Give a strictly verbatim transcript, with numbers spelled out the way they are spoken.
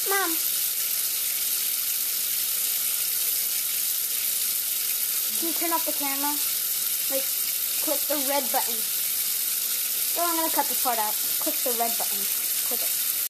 Mom. Can you turn off the camera? Like, click the red button. Oh, I'm gonna cut this part out. Click the red button. Click it.